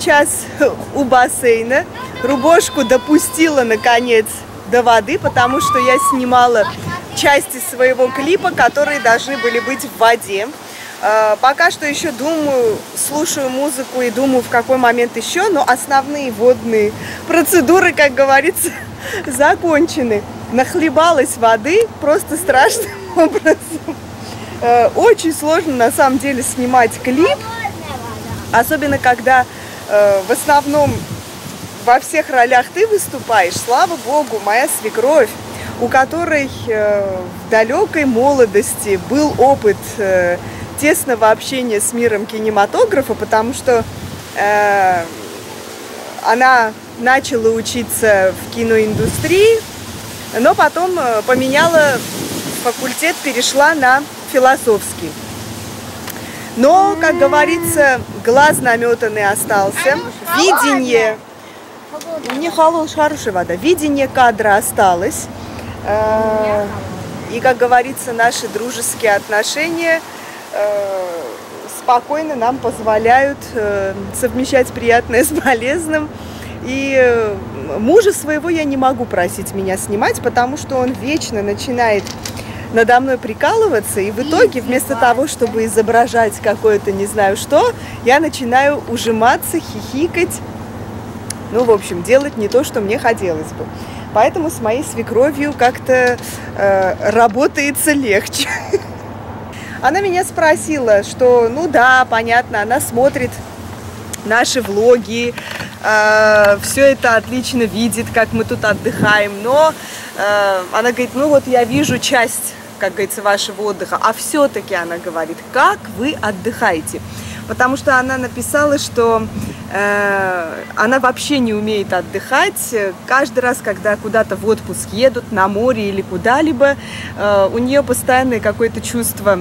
сейчас у бассейна. Рубашку допустила, наконец, до воды, потому что я снимала части своего клипа, которые должны были быть в воде. Пока что еще думаю, слушаю музыку и думаю, в какой момент еще, но основные водные процедуры, как говорится, закончены. Нахлебалась воды просто страшным образом. Очень сложно на самом деле снимать клип, особенно когда в основном во всех ролях ты выступаешь. Слава богу, моя свекровь, у которой в далекой молодости был опыт тесного общения с миром кинематографа, потому что она начала учиться в киноиндустрии, но потом поменяла факультет, перешла на философский. Но, как говорится, глаз наметанный остался, видение, не хорошая вода, видение кадра осталось. И, как говорится, наши дружеские отношения спокойно нам позволяют совмещать приятное с полезным. И мужа своего я не могу просить меня снимать, потому что он вечно начинает надо мной прикалываться, и в итоге вместо того, чтобы изображать какое-то не знаю что, я начинаю ужиматься, хихикать, ну, в общем, делать не то, что мне хотелось бы. Поэтому с моей свекровью как-то работается легче. Она меня спросила, что, ну да, понятно, она смотрит наши влоги, все это отлично видит, как мы тут отдыхаем, но она говорит, ну вот я вижу часть, как говорится, вашего отдыха, а все-таки она говорит, как вы отдыхаете? Потому что она написала, что она вообще не умеет отдыхать. Каждый раз, когда куда-то в отпуск едут, на море или куда-либо, у нее постоянное какое-то чувство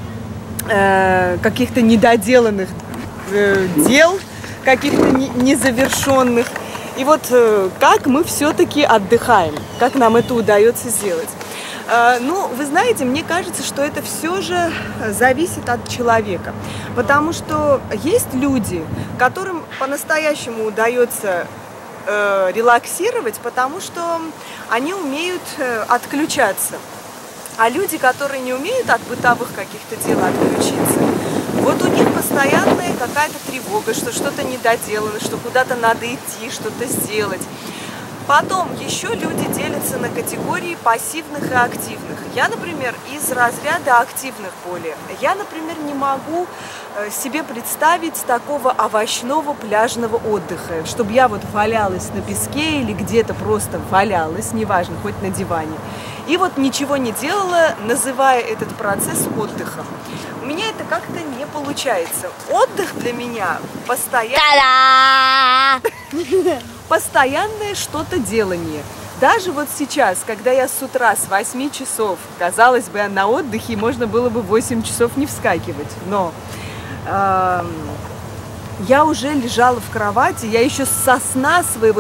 каких-то недоделанных дел, каких-то незавершенных. И вот как мы все-таки отдыхаем, как нам это удается сделать. Ну, вы знаете, мне кажется, что это все же зависит от человека, потому что есть люди, которым по-настоящему удается релаксировать, потому что они умеют отключаться, а люди, которые не умеют от бытовых каких-то дел отключиться, вот у них постоянная какая-то тревога, что что-то недоделано, что куда-то надо идти, что-то сделать. Потом еще люди делятся на категории пассивных и активных. Я, например, из разряда активных более. Я, например, не могу себе представить такого овощного пляжного отдыха, чтобы я вот валялась на песке или где-то просто валялась, неважно, хоть на диване, и вот ничего не делала, называя этот процесс отдыхом. У меня это как-то не получается. Отдых для меня постоянное что-то делание. Даже вот сейчас, когда я с утра с 8 часов, казалось бы, на отдыхе, можно было бы 8 часов не вскакивать, но я уже лежала в кровати, я еще со сна своего,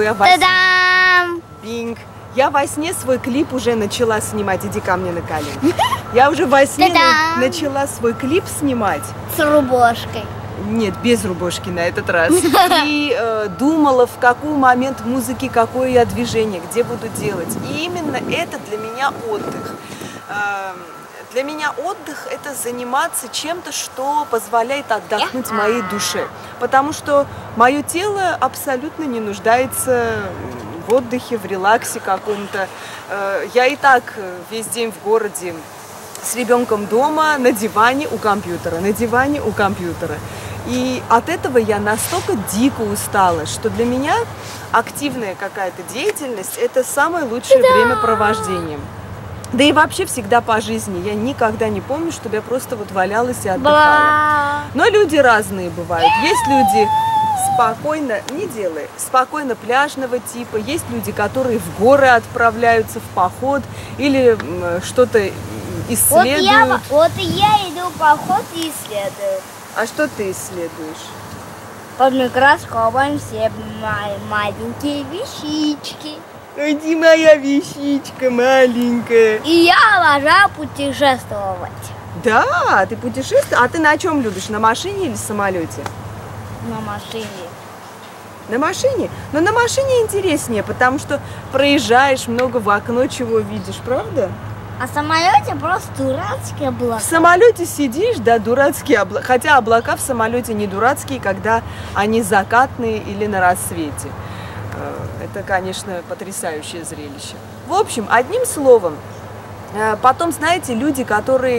я во сне свой клип уже начала снимать, иди ко мне на колени. Я уже во сне начала свой клип снимать. С рубашкой. Нет, без рубашки на этот раз. И думала, в какой момент музыки, какое я движение, где буду делать. И именно это для меня отдых. Для меня отдых – это заниматься чем-то, что позволяет отдохнуть моей душе. Потому что мое тело абсолютно не нуждается в отдыхе, в релаксе каком-то. Я и так весь день в городе с ребенком дома, на диване у компьютера, на диване у компьютера. И от этого я настолько дико устала, что для меня активная какая-то деятельность – это самое лучшее времяпровождение. Да и вообще всегда по жизни. Я никогда не помню, чтобы я просто вот валялась и отдыхала. Но люди разные бывают. Есть люди спокойно, не делай, спокойно пляжного типа. Есть люди, которые в горы отправляются в поход или что-то исследуют. Вот я иду в поход и исследую. А что ты исследуешь? Под микроскопом все маленькие вещички. Ой, ты моя вещичка маленькая. И я обожаю путешествовать. Да, ты путешествуешь? А ты на чем любишь? На машине или самолете? На машине. На машине? Но на машине интереснее, потому что проезжаешь, много в окно чего видишь, правда? А в самолете просто дурацкие облака. В самолете сидишь, да, дурацкие облака. Хотя облака в самолете не дурацкие, когда они закатные или на рассвете. Это, конечно, потрясающее зрелище. В общем, одним словом, потом, знаете, люди, которые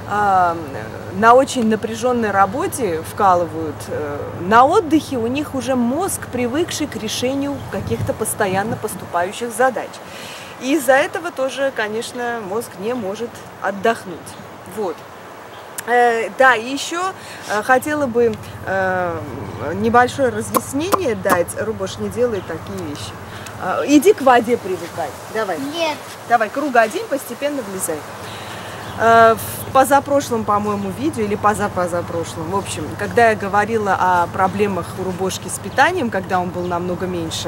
на очень напряженной работе вкалывают, на отдыхе у них уже мозг, привыкший к решению каких-то постоянно поступающих задач. И из-за этого тоже, конечно, мозг не может отдохнуть. Вот. Да, и еще хотела бы небольшое разъяснение дать. Рубош, не делай такие вещи. Иди к воде привыкай. Давай. Нет. Давай, круг один, постепенно влезай. В позапрошлом, по-моему, видео или позапрошлом, в общем, когда я говорила о проблемах у Рубошки с питанием, когда он был намного меньше,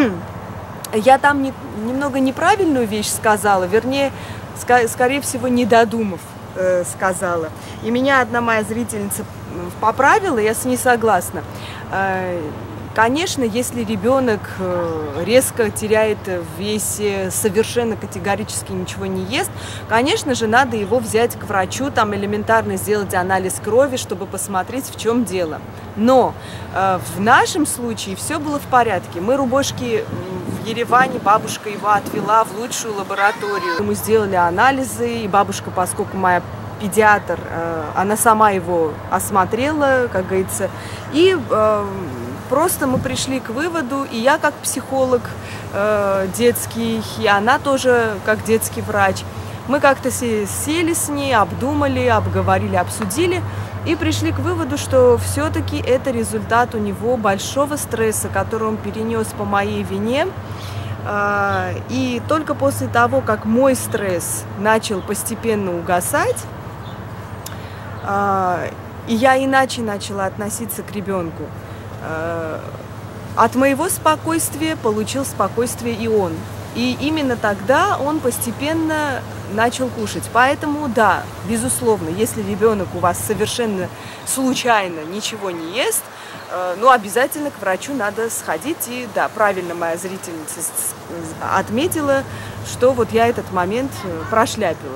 я там немного неправильную вещь сказала, вернее, скорее всего, не додумав сказала. И меня одна моя зрительница поправила, я с ней согласна. Конечно, если ребенок резко теряет в весе, совершенно категорически ничего не ест, конечно же, надо его взять к врачу, там элементарно сделать анализ крови, чтобы посмотреть, в чем дело. Но в нашем случае все было в порядке. Мы Рубошки в Ереване, бабушка его отвела в лучшую лабораторию. Мы сделали анализы, и бабушка, поскольку моя педиатр, она сама его осмотрела, как говорится, и просто мы пришли к выводу, и я как психолог детский, и она тоже как детский врач. Мы как-то сели с ней, обдумали, обговорили, обсудили и пришли к выводу, что все-таки это результат у него большого стресса, который он перенес по моей вине. И только после того, как мой стресс начал постепенно угасать, и я иначе начала относиться к ребенку, от моего спокойствия получил спокойствие и он. И именно тогда он постепенно начал кушать. Поэтому, да, безусловно, если ребенок у вас совершенно случайно ничего не ест, ну, обязательно к врачу надо сходить. И, да, правильно моя зрительница отметила, что вот я этот момент прошляпила.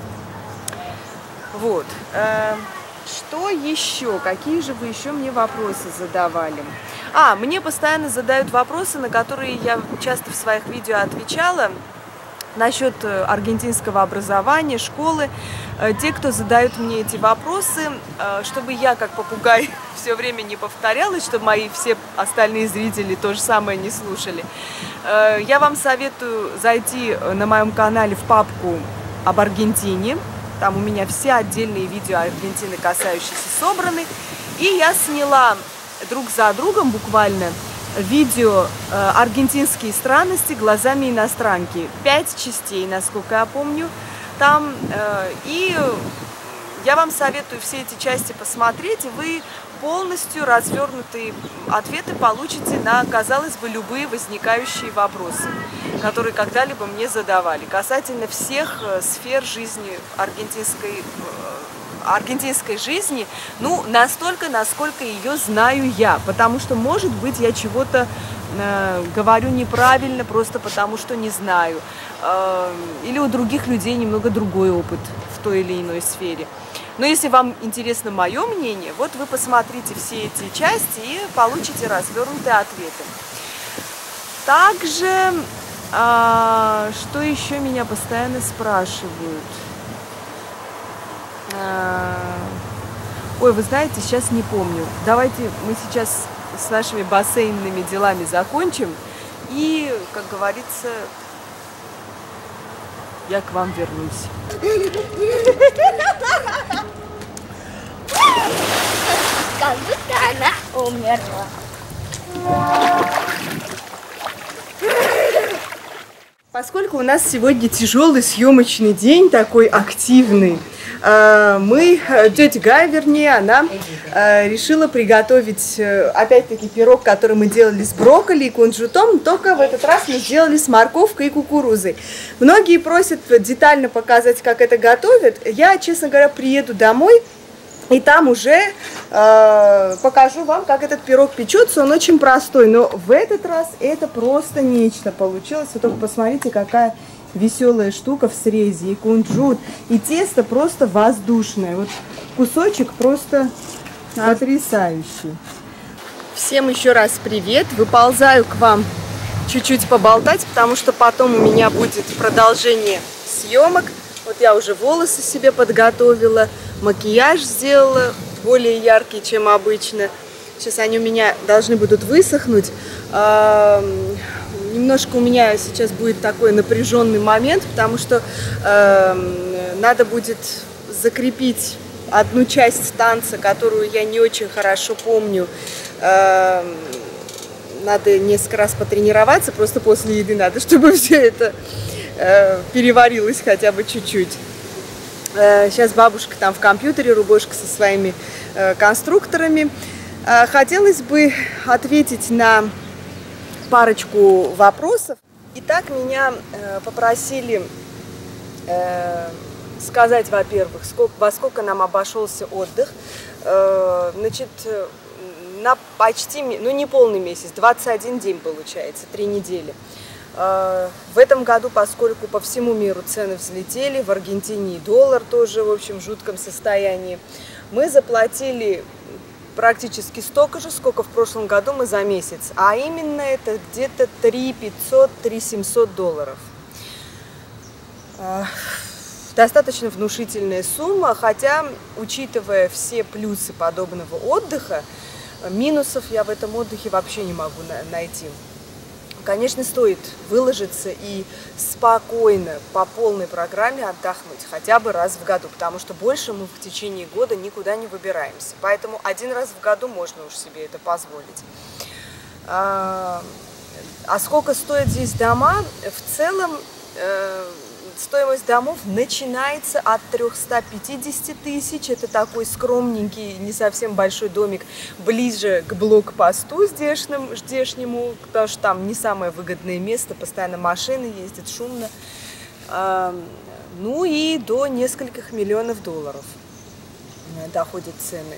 Вот. Что еще? Какие же вы еще мне вопросы задавали? Мне постоянно задают вопросы, на которые я часто в своих видео отвечала, насчет аргентинского образования, школы. Те, кто задают мне эти вопросы, чтобы я, как попугай, все время не повторялась, чтобы мои все остальные зрители то же самое не слушали, я вам советую зайти на моем канале в папку об Аргентине. Там у меня все отдельные видео Аргентины, касающиеся, собраны. И я сняла друг за другом буквально видео «Аргентинские странности глазами иностранки». 5 частей, насколько я помню. Там, и я вам советую все эти части посмотреть, и вы полностью развернутые ответы получите на, казалось бы, любые возникающие вопросы, которые когда-либо мне задавали, касательно всех сфер жизни, аргентинской жизни, ну, настолько, насколько ее знаю я, потому что, может быть, я чего-то говорю неправильно, просто потому что не знаю, или у других людей немного другой опыт в той или иной сфере. Но если вам интересно мое мнение, вот вы посмотрите все эти части и получите развернутые ответы. Также, что еще меня постоянно спрашивают? Ой, вы знаете, сейчас не помню. Давайте мы сейчас с нашими бассейнными делами закончим. И, как говорится, я к вам вернусь. Как будто она умерла. Поскольку у нас сегодня тяжелый съемочный день, такой активный, тетя Гая, вернее, она решила приготовить, опять-таки, пирог, который мы делали с брокколи и кунжутом, только в этот раз мы сделали с морковкой и кукурузой. Многие просят детально показать, как это готовят. Я, честно говоря, приеду домой И там уже покажу вам, как этот пирог печется. Он очень простой, но в этот раз это просто нечто получилось. Вы только посмотрите, какая веселая штука в срезе. И кунжут, и тесто просто воздушное. Вот кусочек просто потрясающий. Всем еще раз привет. Выползаю к вам чуть-чуть поболтать, потому что потом у меня будет продолжение съемок. Вот я уже волосы себе подготовила, макияж сделала, более яркий, чем обычно. Сейчас они у меня должны будут высохнуть. Немножко у меня сейчас будет такой напряженный момент, потому что надо будет закрепить одну часть танца, которую я не очень хорошо помню. Надо несколько раз потренироваться, просто после еды надо, чтобы все это переварилось хотя бы чуть-чуть. Сейчас бабушка там в компьютере, Рубошка со своими конструкторами. Хотелось бы ответить на парочку вопросов. Итак, меня попросили сказать, во-первых, во сколько нам обошелся отдых. Значит, на почти, ну не полный месяц, 21 день получается, 3 недели. В этом году, поскольку по всему миру цены взлетели, в Аргентине и доллар тоже, в общем, в жутком состоянии, мы заплатили практически столько же, сколько в прошлом году мы за месяц, а именно это где-то 3500-3700 долларов. Достаточно внушительная сумма, хотя, учитывая все плюсы подобного отдыха, минусов я в этом отдыхе вообще не могу найти. Конечно, стоит выложиться и спокойно по полной программе отдохнуть хотя бы раз в году, потому что больше мы в течение года никуда не выбираемся. Поэтому один раз в году можно уж себе это позволить. А сколько стоят здесь дома? В целом стоимость домов начинается от 350 тысяч. Это такой скромненький, не совсем большой домик, ближе к блокпосту здешнему, потому что там не самое выгодное место, постоянно машины ездят, шумно. Ну и до нескольких миллионов долларов доходят цены.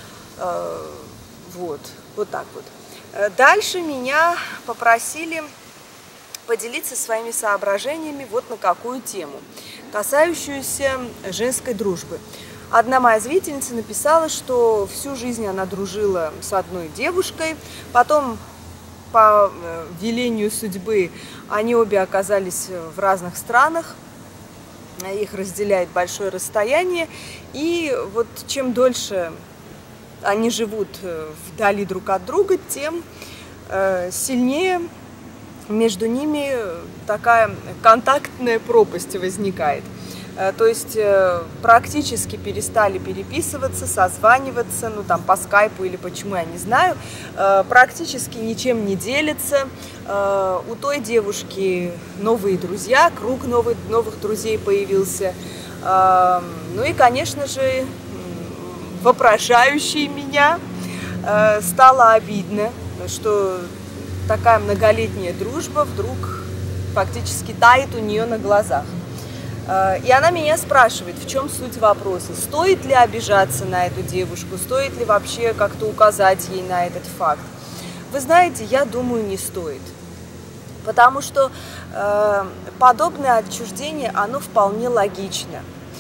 Вот так вот. Дальше меня попросили поделиться своими соображениями вот на какую тему, касающуюся женской дружбы. Одна моя зрительница написала, что всю жизнь она дружила с одной девушкой, потом по велению судьбы они обе оказались в разных странах, их разделяет большое расстояние, и вот чем дольше они живут вдали друг от друга, тем сильнее между ними такая контактная пропасть возникает. То есть практически перестали переписываться, созваниваться, ну там по скайпу или почему, я не знаю. Практически ничем не делятся. У той девушки новые друзья, круг новых друзей появился. Ну и, конечно же, вопрошающей меня стало обидно, что такая многолетняя дружба вдруг фактически тает у нее на глазах. И она меня спрашивает, в чем суть вопроса, стоит ли обижаться на эту девушку, стоит ли вообще как-то указать ей на этот факт. Вы знаете, я думаю, не стоит, потому что подобное отчуждение, оно вполне логично.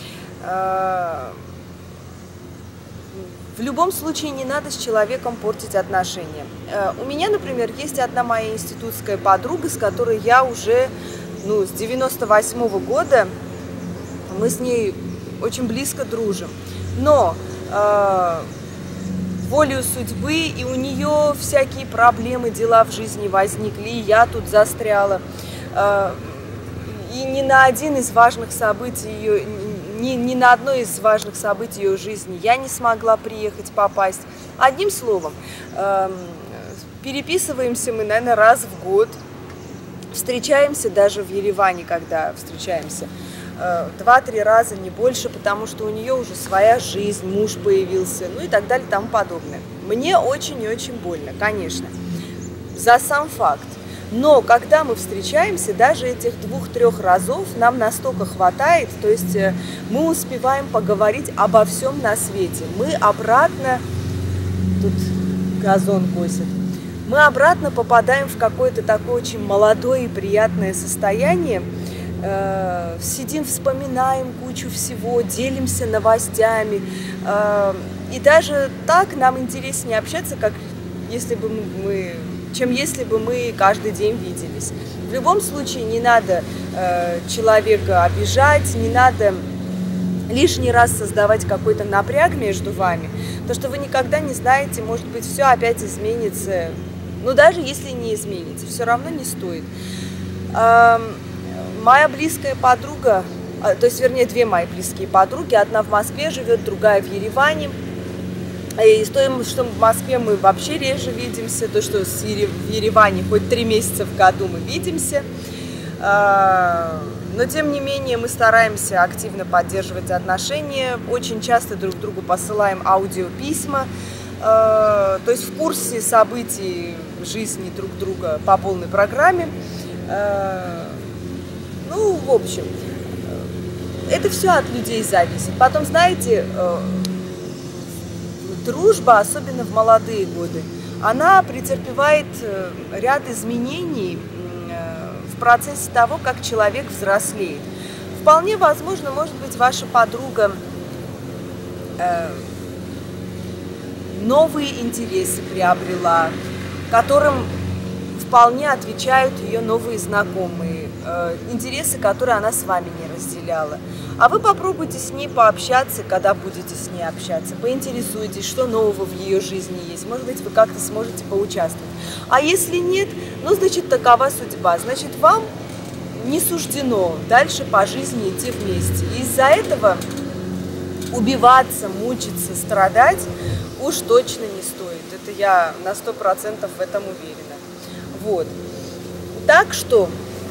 В любом случае не надо с человеком портить отношения. У меня, например, есть одна моя институтская подруга, с которой я уже с 98-го года, мы с ней очень близко дружим. Но волею судьбы и у нее всякие проблемы, дела в жизни возникли, и я тут застряла. И ни на один из важных событий ее... Ни на одно из важных событий ее жизни я не смогла приехать, попасть. Одним словом, переписываемся мы, наверное, раз в год. Встречаемся даже в Ереване, когда встречаемся, 2-3 раза, не больше, потому что у нее уже своя жизнь, муж появился, ну и так далее, и тому подобное. Мне очень и очень больно, конечно, за сам факт. Но когда мы встречаемся, даже этих 2-3 разов нам настолько хватает, то есть мы успеваем поговорить обо всем на свете. Мы обратно, тут газон косит, мы обратно попадаем в какое-то такое очень молодое и приятное состояние. Сидим, вспоминаем кучу всего, делимся новостями. И даже так нам интереснее общаться, как чем если бы мы каждый день виделись. В любом случае не надо человека обижать, не надо лишний раз создавать какой-то напряг между вами, потому что вы никогда не знаете, может быть, все опять изменится. Но даже если не изменится, все равно не стоит. Моя близкая подруга, то есть, вернее, 2 мои близкие подруги, одна в Москве живет, другая в Ереване. И с тем, что в Москве мы вообще реже видимся, то, что в Ереване хоть 3 месяца в году мы видимся. Но, тем не менее, мы стараемся активно поддерживать отношения, очень часто друг другу посылаем аудиописьма, то есть в курсе событий жизни друг друга по полной программе. Ну, в общем, это все от людей зависит. Потом, знаете, дружба, особенно в молодые годы, она претерпевает ряд изменений в процессе того, как человек взрослеет. Вполне возможно, может быть, ваша подруга новые интересы приобрела, которым вполне отвечают ее новые знакомые, интересы, которые она с вами не разделяла. А вы попробуйте с ней пообщаться, когда будете с ней общаться, поинтересуйтесь, что нового в ее жизни есть, может быть, вы как-то сможете поучаствовать. А если нет, ну, значит, такова судьба, значит, вам не суждено дальше по жизни идти вместе. И из-за этого убиваться, мучиться, страдать уж точно не стоит. Это я на 100% в этом уверена. Вот. Так что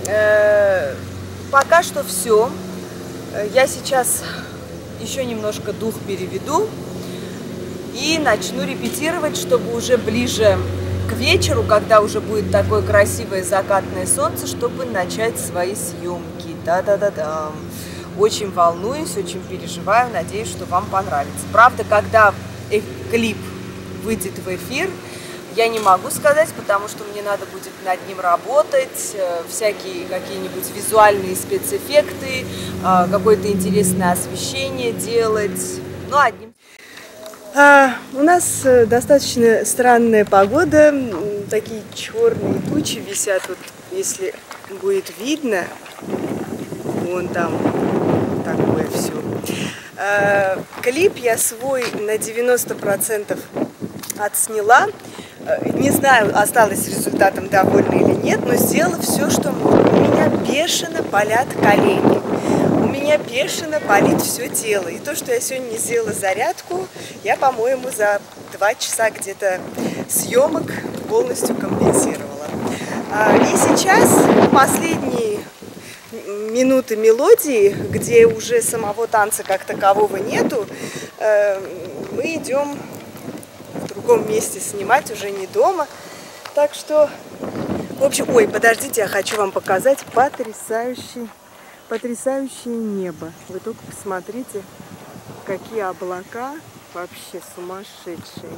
пока что все. Я сейчас еще немножко дух переведу и начну репетировать, чтобы уже ближе к вечеру, когда уже будет такое красивое закатное солнце, чтобы начать свои съемки. Да-да-да-да. Очень волнуюсь, очень переживаю, надеюсь, что вам понравится. Правда, когда клип выйдет в эфир, я не могу сказать, потому что мне надо будет над ним работать, всякие какие-нибудь визуальные спецэффекты, какое-то интересное освещение делать. Ну, одним. У нас достаточно странная погода, такие черные тучи висят, вот, если будет видно, вон там такое все. Клип я свой на 90% отсняла. Не знаю, осталось результатом довольна или нет, но сделала все, что могу. У меня бешено болят колени, у меня бешено болит все тело. И то, что я сегодня не сделала зарядку, я, по-моему, за 2 часа где-то съемок полностью компенсировала. И сейчас последние минуты мелодии, где уже самого танца как такового нету, мы идем в другом месте снимать, уже не дома. Так что, в общем, ой, подождите, я хочу вам показать потрясающее небо. Вы только посмотрите, какие облака, вообще сумасшедшие.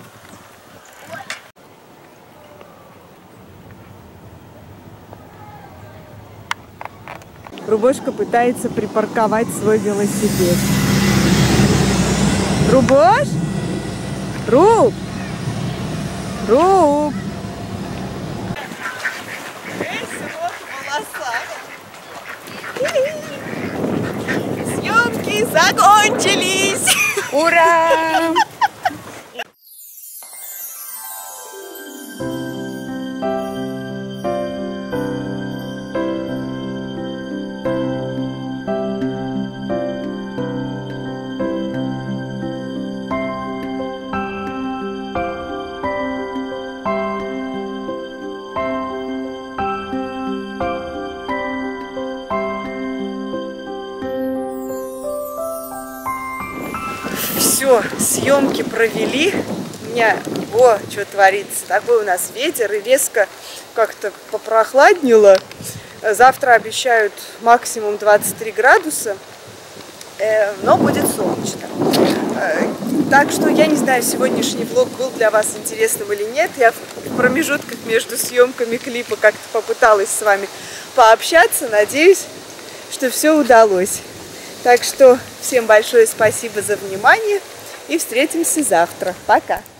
Рубошка пытается припарковать свой велосипед. Рубош? Руб! Руб! Съемки закончились! Ура! Все, съемки провели. У меня Ого, что творится. Такой у нас ветер, и резко как-то попрохладнело. Завтра обещают максимум 23 градуса, но будет солнечно. Так что я не знаю, сегодняшний влог был для вас интересным или нет. Я в промежутках между съемками клипа как-то попыталась с вами пообщаться. Надеюсь, что все удалось. Так что всем большое спасибо за внимание и встретимся завтра. Пока!